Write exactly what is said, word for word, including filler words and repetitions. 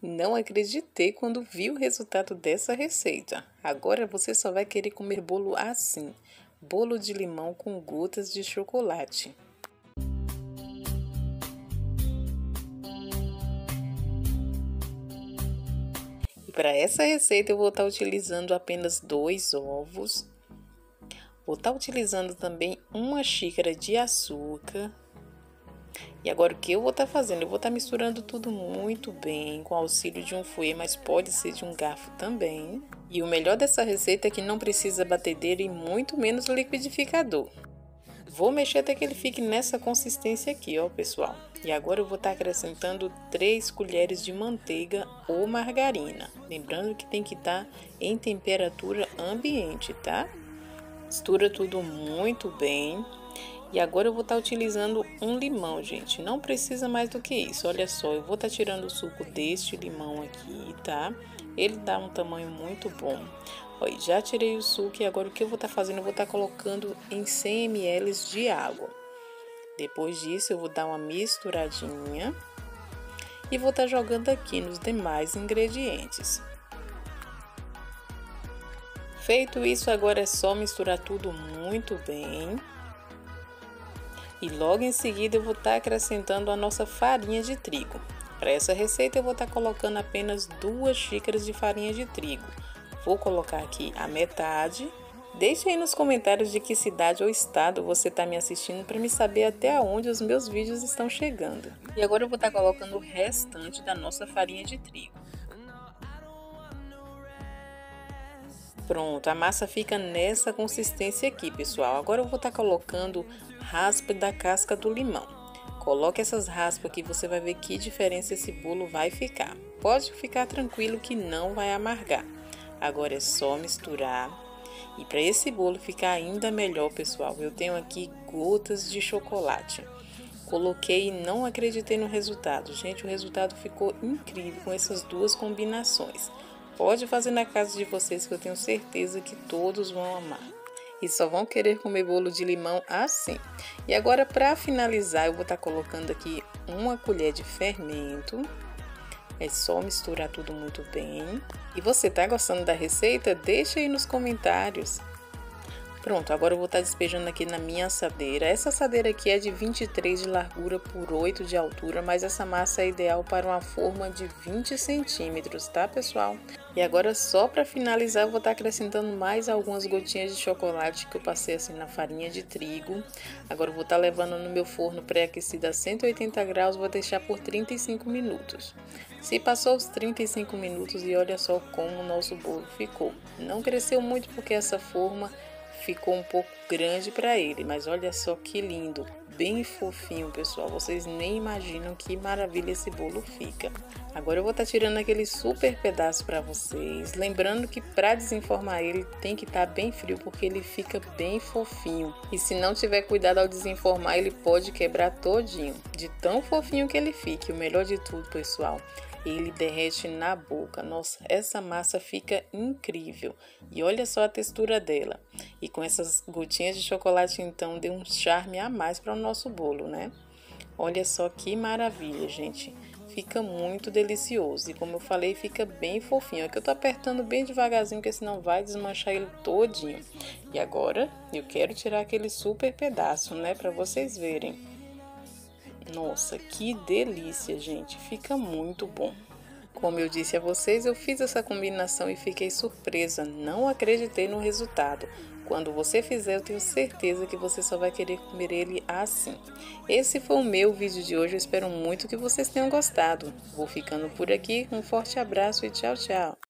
Não acreditei quando vi o resultado dessa receita. Agora você só vai querer comer bolo assim, bolo de limão com gotas de chocolate. E para essa receita eu vou estar utilizando apenas dois ovos. Vou estar utilizando também uma xícara de açúcar. E agora o que eu vou estar fazendo? Eu vou estar misturando tudo muito bem com o auxílio de um fouet, mas pode ser de um garfo também. E o melhor dessa receita é que não precisa batedeira e muito menos liquidificador. Vou mexer até que ele fique nessa consistência aqui, ó, pessoal. E agora eu vou estar acrescentando três colheres de manteiga ou margarina. Lembrando que tem que estar em temperatura ambiente, tá? Mistura tudo muito bem. E agora eu vou estar utilizando um limão, gente. Não precisa mais do que isso. Olha só, eu vou estar tirando o suco deste limão aqui, tá? Ele dá um tamanho muito bom. Olha, já tirei o suco e agora o que eu vou estar fazendo? Eu vou estar colocando em cem mililitros de água. Depois disso, eu vou dar uma misturadinha e vou estar jogando aqui nos demais ingredientes. Feito isso, agora é só misturar tudo muito bem. E logo em seguida eu vou estar acrescentando a nossa farinha de trigo. Para essa receita eu vou estar colocando apenas duas xícaras de farinha de trigo. Vou colocar aqui a metade. Deixe aí nos comentários de que cidade ou estado você está me assistindo para me saber até onde os meus vídeos estão chegando. E agora eu vou estar colocando o restante da nossa farinha de trigo. Pronto, a massa fica nessa consistência aqui, pessoal. Agora eu vou estar colocando raspa da casca do limão. Coloque essas raspas aqui, você vai ver que diferença esse bolo vai ficar. Pode ficar tranquilo que não vai amargar. Agora é só misturar. E para esse bolo ficar ainda melhor, pessoal, eu tenho aqui gotas de chocolate. Coloquei e não acreditei no resultado. Gente, o resultado ficou incrível com essas duas combinações. Pode fazer na casa de vocês que eu tenho certeza que todos vão amar. E só vão querer comer bolo de limão assim. E agora, para finalizar, eu vou estar colocando aqui uma colher de fermento. É só misturar tudo muito bem. E você tá gostando da receita? Deixa aí nos comentários. Pronto, agora eu vou estar despejando aqui na minha assadeira. Essa assadeira aqui é de vinte e três de largura por oito de altura, mas essa massa é ideal para uma forma de vinte centímetros, tá, pessoal? E agora, só para finalizar, eu vou estar acrescentando mais algumas gotinhas de chocolate que eu passei assim na farinha de trigo. Agora eu vou estar levando no meu forno pré-aquecido a cento e oitenta graus, vou deixar por trinta e cinco minutos. Se passou os trinta e cinco minutos e olha só como o nosso bolo ficou. Não cresceu muito porque essa forma ficou um pouco grande para ele, mas olha só que lindo, bem fofinho, pessoal. Vocês nem imaginam que maravilha esse bolo fica. Agora eu vou estar tirando aquele super pedaço para vocês, lembrando que para desenformar ele tem que estar bem frio porque ele fica bem fofinho. E se não tiver cuidado ao desenformar, ele pode quebrar todinho, de tão fofinho que ele fica. E o melhor de tudo, pessoal, ele derrete na boca. Nossa, essa massa fica incrível. E olha só a textura dela. E com essas gotinhas de chocolate, então, deu um charme a mais para o nosso bolo, né? Olha só que maravilha, gente. Fica muito delicioso. E como eu falei, fica bem fofinho. Aqui eu tô apertando bem devagarzinho, porque senão vai desmanchar ele todinho. E agora, eu quero tirar aquele super pedaço, né? Para vocês verem. Nossa, que delícia, gente. Fica muito bom. Como eu disse a vocês, eu fiz essa combinação e fiquei surpresa. Não acreditei no resultado. Quando você fizer, eu tenho certeza que você só vai querer comer ele assim. Esse foi o meu vídeo de hoje. Eu espero muito que vocês tenham gostado. Vou ficando por aqui. Um forte abraço e tchau, tchau.